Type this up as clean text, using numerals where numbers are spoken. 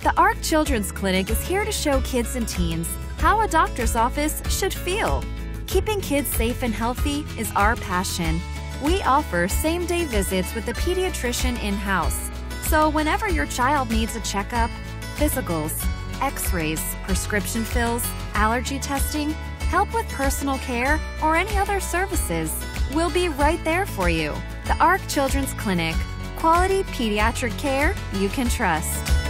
The ARC Children's Clinic is here to show kids and teens how a doctor's office should feel. Keeping kids safe and healthy is our passion. We offer same-day visits with a pediatrician in-house. So whenever your child needs a checkup, physicals, x-rays, prescription fills, allergy testing, help with personal care, or any other services, we'll be right there for you. The ARC Children's Clinic. Quality pediatric care you can trust.